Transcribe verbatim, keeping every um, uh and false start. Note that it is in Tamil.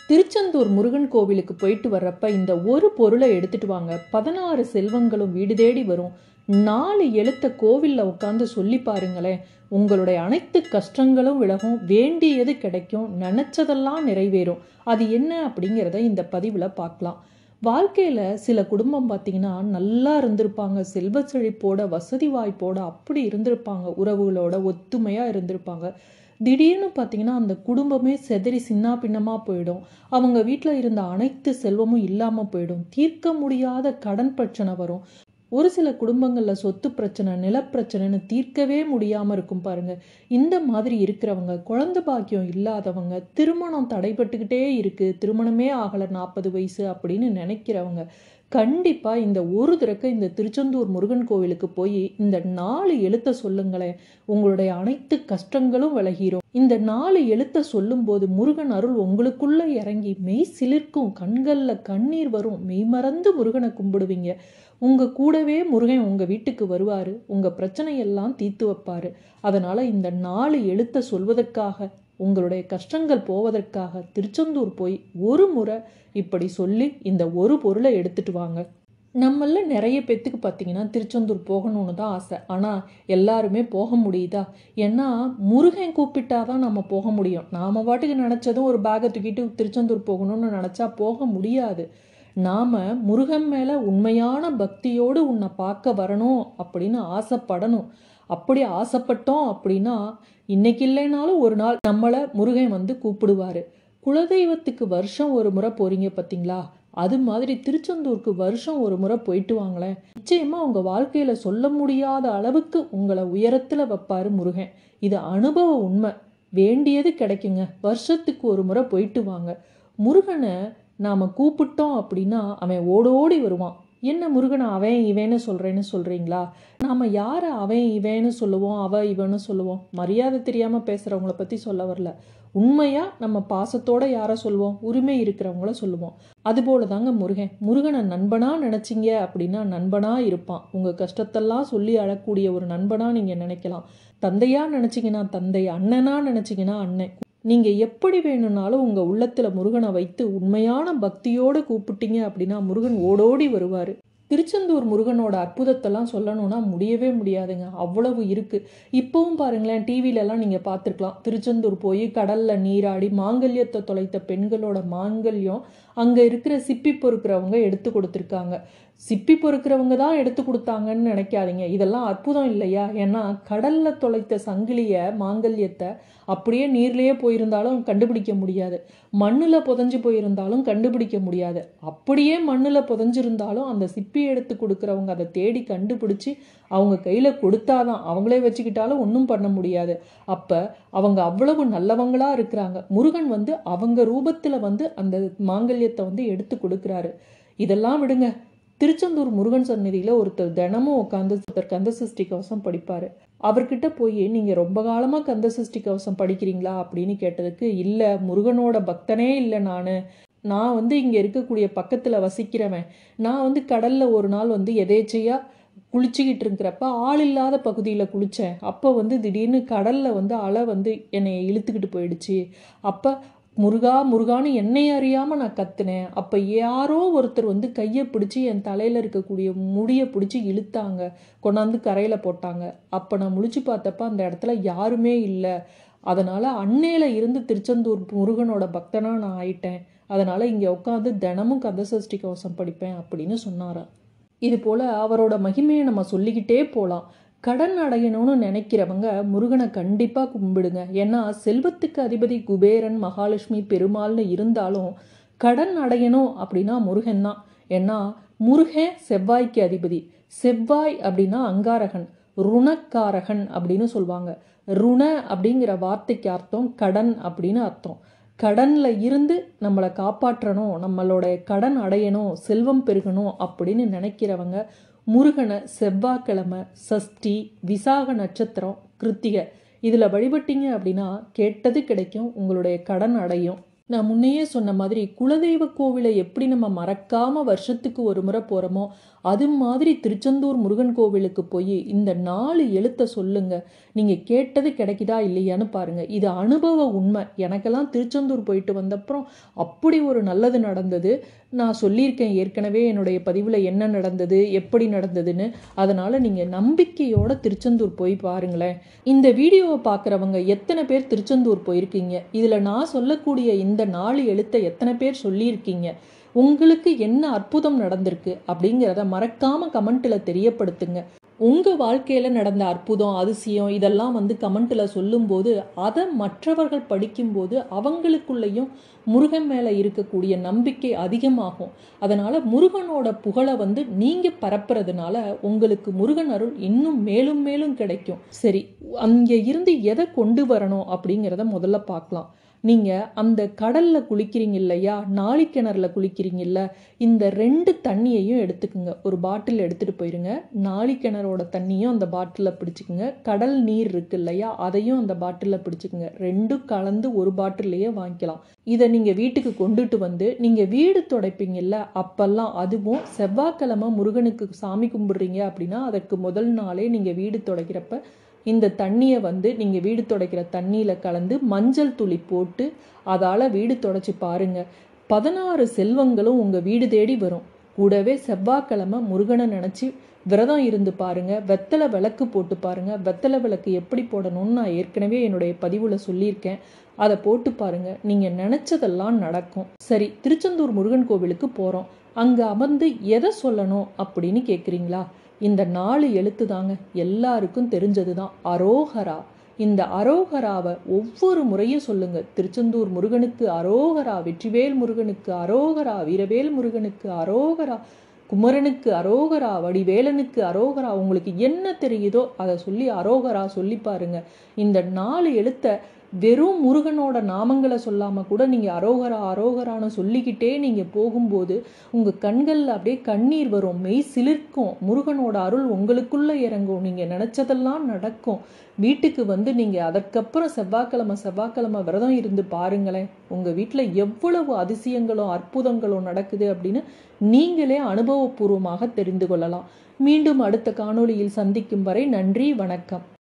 திருச்செந்தூர் முருகன் கோவிலுக்கு போயிட்டு வர்றப்ப இந்த ஒரு பொருளை எடுத்துட்டு வாங்க, பதினாறு செல்வங்களும் வீடு தேடி வரும். நாலு எழுத்த கோவில்ல உட்காந்து சொல்லி பாருங்களேன், உங்களுடைய அனைத்து கஷ்டங்களும் விலகும், வேண்டியது கிடைக்கும், நினைச்சதெல்லாம் நிறைவேறும். அது என்ன அப்படிங்கிறத இந்த பதிவில் பார்க்கலாம். வாழ்க்கையில் சில குடும்பம் பார்த்தீங்கன்னா நல்லா இருந்திருப்பாங்க, செல்வ செழிப்போட வசதி வாய்ப்போட அப்படி இருந்திருப்பாங்க, உறவுகளோட ஒத்துமையாக இருந்திருப்பாங்க. திடீர்னு பார்த்தீங்கன்னா அந்த குடும்பமே செதறி சின்ன பின்னமாக போயிடும். அவங்க வீட்டில் இருந்த அனைத்து செல்வமும் இல்லாமல் போயிடும். தீர்க்க முடியாத கடன் பிரச்சனை வரும். ஒரு சில குடும்பங்களில் சொத்து பிரச்சனை, நிலப்பிரச்சனைன்னு தீர்க்கவே முடியாமல் இருக்கும் பாருங்க. இந்த மாதிரி இருக்கிறவங்க, குழந்தை பாக்கியம் இல்லாதவங்க, திருமணம் தடைபட்டுக்கிட்டே இருக்கு, திருமணமே ஆகலை நாற்பது வயசு அப்படின்னு நினைக்கிறவங்க கண்டிப்பாக இந்த ஒரு தடக்க இந்த திருச்செந்தூர் முருகன் கோவிலுக்கு போய் இந்த நாலு எழுத்தை சொல்லுங்களேன், உங்களுடைய அனைத்து கஷ்டங்களும் விலகிரும். இந்த நாலு எழுத்தை சொல்லும்போது முருகன் அருள் உங்களுக்குள்ள இறங்கி மெய் சிலிர்க்கும், கண்களில் கண்ணீர் வரும், மெய் மறந்து முருகனை கும்பிடுவீங்க. உங்கள் கூடவே முருகன் உங்கள் வீட்டுக்கு வருவார், உங்கள் பிரச்சனையெல்லாம் தீர்த்து வைப்பார். அதனால் இந்த நாலு எழுத்தை சொல்வதற்காக, உங்களுடைய கஷ்டங்கள் போவதற்காக திருச்செந்தூர் போய் ஒரு முறை இப்படி சொல்லி இந்த ஒரு பொருளை எடுத்துட்டு வாங்க. நம்மள நிறைய பேத்துக்கு பார்த்தீங்கன்னா திருச்செந்தூர் போகணும்னு தான் ஆசை, ஆனால் எல்லாருமே போக முடியுதா? ஏன்னா முருகன் கூப்பிட்டாதான் நம்ம போக முடியும். நாம் பாட்டுக்கு நினச்சதும் ஒரு பேக்கை தூக்கிட்டு திருச்செந்தூர் போகணும்னு நினச்சா போக முடியாது. நாம் முருகன் மேலே உண்மையான பக்தியோடு உன்னை பார்க்க வரணும் அப்படின்னு ஆசைப்படணும். அப்படி ஆசைப்பட்டோம் அப்படின்னா இன்னைக்கு இல்லைனாலும் ஒரு நாள் நம்மளை முருகன் வந்து கூப்பிடுவார். குலதெய்வத்துக்கு வருஷம் ஒரு முறை போறீங்க பார்த்தீங்களா, அது மாதிரி திருச்செந்தூருக்கு வருஷம் ஒரு முறை போயிட்டு வாங்களேன். நிச்சயமாக உங்கள் வாழ்க்கையில் சொல்ல முடியாத அளவுக்கு உங்களை உயரத்தில் வைப்பார் முருகன். இது அனுபவ உண்மை. வேண்டியது கிடைக்குங்க. வருஷத்துக்கு ஒரு முறை போயிட்டு வாங்க. முருகனை நாம் கூப்பிட்டோம் அப்படின்னா அவன் ஓடோடி வருவான். என்ன முருகனை அவன் இவன்னு சொல்கிறேன்னு சொல்கிறீங்களா? நாம் யாரை அவன் இவன்னு சொல்லுவோம், அவ இவன்னு சொல்லுவோம்? மரியாதை தெரியாமல் பேசுகிறவங்கள பற்றி சொல்ல வரல. உண்மையாக நம்ம பாசத்தோடு யாரை சொல்லுவோம்? உரிமை இருக்கிறவங்கள சொல்லுவோம். அதுபோல தாங்க முருகன். முருகனை நண்பனாக நினச்சிங்க அப்படின்னா நண்பனாக இருப்பான். உங்கள் கஷ்டத்தெல்லாம் சொல்லி அழக்கூடிய ஒரு நண்பனாக நீங்கள் நினைக்கலாம். தந்தையாக நினச்சிங்கன்னா தந்தை, அண்ணனாக நினச்சிங்கன்னா அண்ணன். நீங்கள் எப்படி வேணும்னாலும் உங்கள் உள்ளத்தில் முருகனை வைத்து உண்மையான பக்தியோடு கூப்பிட்டீங்க அப்படின்னா முருகன் ஓடோடி வருவார். திருச்செந்தூர் முருகனோட அற்புதத்தெல்லாம் சொல்லணும்னா முடியவே முடியாதுங்க, அவ்வளவு இருக்குது. இப்போவும் பாருங்களேன், டிவிலெலாம் நீங்கள் பார்த்துருக்கலாம். திருச்செந்தூர் போய் கடலில் நீராடி மாங்கல்யத்தை தொலைத்த பெண்களோட மாங்கல்யம் அங்கே இருக்கிற சிப்பி பொறுக்கிறவங்க எடுத்து கொடுத்துருக்காங்க. சிப்பி பொறுக்கிறவங்க தான் எடுத்து கொடுத்தாங்கன்னு நினைக்காதீங்க, இதெல்லாம் அற்புதம் இல்லையா? ஏன்னா கடலில் தொலைத்த சங்கிலியை, மாங்கல்யத்தை அப்படியே நீர்லேயே போயிருந்தாலும் கண்டுபிடிக்க முடியாது, மண்ணில் புதஞ்சு போயிருந்தாலும் கண்டுபிடிக்க முடியாது. அப்படியே மண்ணில் புதஞ்சிருந்தாலும் அந்த சிப்பி எடுத்து கொடுக்குறவங்க அதை தேடி கண்டுபிடிச்சி அவங்க கையில் கொடுத்தாதான், அவங்களே வச்சுக்கிட்டாலும் ஒன்றும் பண்ண முடியாது. அப்போ அவங்க அவ்வளவு நல்லவங்களா இருக்கிறாங்க. முருகன் வந்து அவங்க ரூபத்தில் வந்து அந்த மாங்கல்யத்தை வந்து எடுத்து கொடுக்குறாரு. இதெல்லாம் விடுங்க. திருச்செந்தூர் முருகன் சந்நிதியில் ஒருத்தர் தினமும் உட்காந்து ஒருத்தர் கந்த சஷ்டி கவசம் படிப்பார். அவர்கிட்ட போய் நீங்கள் ரொம்ப காலமாக கந்த சஷ்டி கவசம் படிக்கிறீங்களா அப்படின்னு கேட்டதுக்கு, இல்லை முருகனோட பக்தனே இல்லை, நான் நான் வந்து இங்கே இருக்கக்கூடிய பக்கத்தில் வசிக்கிறவன். நான் வந்து கடலில் ஒரு நாள் வந்து எதேச்சையாக குளிச்சுக்கிட்டு இருக்கிறப்ப ஆள் இல்லாத பகுதியில் குளித்தேன். அப்போ வந்து திடீர்னு கடலில் வந்து அலை வந்து என்னை இழுத்துக்கிட்டு போயிடுச்சு. அப்போ முருகா முருகான்னு என்னை அறியாமல் நான் கத்துனேன். அப்போ யாரோ ஒருத்தர் வந்து கையை பிடிச்சி என் தலையில் இருக்கக்கூடிய முடியை பிடிச்சி இழுத்தாங்க, கொண்டாந்து கரையில் போட்டாங்க. அப்போ நான் முழிச்சு பார்த்தப்ப அந்த இடத்துல யாருமே இல்லை. அதனால் அன்னையில் இருந்து திருச்செந்தூர் முருகனோட பக்தனாக நான் ஆயிட்டேன். அதனால் இங்கே உட்காந்து தினமும் கந்த சஷ்டி கவசம் படிப்பேன் அப்படின்னு சொன்னாராம். இது போல் அவரோட மகிமையை நம்ம சொல்லிக்கிட்டே போகலாம். கடன் அடையணும்னு நினைக்கிறவங்க முருகனை கண்டிப்பாக கும்பிடுங்க. ஏன்னா செல்வத்துக்கு அதிபதி குபேரன், மகாலட்சுமி, பெருமாள்னு இருந்தாலும் கடன் அடையணும் அப்படின்னா முருகன் தான். ஏன்னா முருகன் செவ்வாய்க்கு அதிபதி. செவ்வாய் அப்படின்னா அங்காரகன், ருணக்காரகன் அப்படின்னு சொல்லுவாங்க. ருண அப்படிங்கிற வார்த்தைக்கு அர்த்தம் கடன் அப்படின்னு அர்த்தம். கடனில் இருந்து நம்மளை காப்பாற்றணும், நம்மளோட கடன் அடையணும், செல்வம் பெருகணும் அப்படின்னு நினைக்கிறவங்க முருகனை செவ்வாய்க்கிழமை, சஷ்டி, விசாக நட்சத்திரம், கிருத்திகை இதில் வழிபட்டீங்க அப்படின்னா கேட்டது கிடைக்கும், உங்களுடைய கடன் அடையும். நான் முன்னையே சொன்ன மாதிரி குலதெய்வ கோவிலை எப்படி நம்ம மறக்காம வருஷத்துக்கு ஒரு முறை போறோமோ அது மாதிரி திருச்செந்தூர் முருகன் கோவிலுக்கு போய் இந்த நாலு எழுத்தை சொல்லுங்க. நீங்க கேட்டது கிடைக்குதா இல்லையான்னு பாருங்க. இது அனுபவ உண்மை. எனக்கெல்லாம் திருச்செந்தூர் போயிட்டு வந்தப்புறம் அப்படி ஒரு நல்லது நடந்தது. நான் சொல்லியிருக்கேன் ஏற்கனவே என்னுடைய பதிவில் என்ன நடந்தது எப்படி நடந்ததுன்னு. அதனால நீங்க நம்பிக்கையோட திருச்செந்தூர் போய் பாருங்களேன். இந்த வீடியோவை பார்க்குறவங்க எத்தனை பேர் திருச்செந்தூர் போயிருக்கீங்க? இதில் நான் சொல்லக்கூடிய இந்த நாலு எழுத்தை எத்தனை பேர் சொல்லியிருக்கீங்க? உங்களுக்கு என்ன அற்புதம் நடந்திருக்கு அப்படிங்கிறத மறக்காம கமெண்ட்ல தெரியப்படுத்துங்க. உங்க வாழ்க்கையில நடந்த அற்புதம் அதிசயம் இதெல்லாம் வந்து கமெண்ட்ல சொல்லும்போது அதை மற்றவர்கள் படிக்கும்போது அவங்களுக்குள்ளேயும் முருகன் மேல இருக்கக்கூடிய நம்பிக்கை அதிகமாகும். அதனால முருகனோட புகழை வந்து நீங்க பரப்புறதுனால உங்களுக்கு முருகன் அருள் இன்னும் மேலும் மேலும் கிடைக்கும். சரி, அங்க இருந்து எதை கொண்டு வரணும் அப்படிங்கிறத முதல்ல பார்க்கலாம். நீங்கள் அந்த கடலில் குளிக்கிறீங்க இல்லையா, நாளிக்கிணறுல குளிக்கிறீங்கல்ல, இந்த ரெண்டு தண்ணியையும் எடுத்துக்குங்க. ஒரு பாட்டில் எடுத்துகிட்டு போயிருங்க. நாளிக்கிணறோட தண்ணியும் அந்த பாட்டிலில் பிடிச்சிக்குங்க. கடல் நீர் இருக்கு இல்லையா, அதையும் அந்த பாட்டிலில் பிடிச்சிக்குங்க. ரெண்டும் கலந்து ஒரு பாட்டிலையே வாங்கிக்கலாம். இதை நீங்கள் வீட்டுக்கு கொண்டுட்டு வந்து நீங்கள் வீடு துடைப்பீங்கல்ல, அப்பெல்லாம் அதுவும் செவ்வாய்க்கிழமை முருகனுக்கு சாமி கும்பிடுறீங்க அப்படின்னா அதற்கு முதல் நாளே நீங்கள் வீடு துடைக்கிறப்ப இந்த தண்ணியை வந்து நீங்கள் வீடு துடைக்கிற தண்ணியில் கலந்து மஞ்சள் துளி போட்டு அதால் வீடு துடைச்சி பாருங்கள். பதினாறு செல்வங்களும் உங்கள் வீடு தேடி வரும். கூடவே செவ்வாய்க்கிழமை முருகனை நினச்சி விரதம் இருந்து பாருங்கள். வெத்தலை விளக்கு போட்டு பாருங்கள். வெத்தலை விளக்கு எப்படி போடணும்னு நான் ஏற்கனவே என்னுடைய பதிவில் சொல்லியிருக்கேன். அதை போட்டு பாருங்கள். நீங்கள் நினச்சதெல்லாம் நடக்கும். சரி, திருச்செந்தூர் முருகன் கோவிலுக்கு போகிறோம். அங்கே அமர்ந்து எதை சொல்லணும் அப்படின்னு கேட்குறீங்களா? இந்த நாலு எழுத்து தாங்க, எல்லாருக்கும் தெரிஞ்சது தான், அரோகரா. இந்த அரோகராவை ஒவ்வொரு முறையும் சொல்லுங்க. திருச்செந்தூர் முருகனுக்கு அரோகரா, வெற்றிவேல் முருகனுக்கு அரோகரா, வீரவேல் முருகனுக்கு அரோகரா, குமரனுக்கு அரோகரா, வடிவேலனுக்கு அரோகரா. உங்களுக்கு என்ன தெரியுதோ அதை சொல்லி அரோகரா சொல்லி பாருங்க. இந்த நாலு எழுத்தை வெறும் முருகனோட நாமங்களை சொல்லாமல் கூட நீங்கள் அரோகரா அரோகரான்னு சொல்லிக்கிட்டே நீங்கள் போகும்போது உங்கள் கண்களில் அப்படியே கண்ணீர் வரும், மெய் சிலிர்க்கும். முருகனோட அருள் உங்களுக்குள்ளே இறங்கும். நீங்கள் நினச்சதெல்லாம் நடக்கும். வீட்டுக்கு வந்து நீங்கள் அதற்கப்புறம் செவ்வாய்க்கிழமை செவ்வாய்க்கிழமை விரதம் இருந்து பாருங்களேன். உங்கள் வீட்டில் எவ்வளவு அதிசயங்களும் அற்புதங்களும் நடக்குது அப்படின்னு நீங்களே அனுபவபூர்வமாக தெரிந்து கொள்ளலாம். மீண்டும் அடுத்த காணொளியில் சந்திக்கும் வரை நன்றி, வணக்கம்.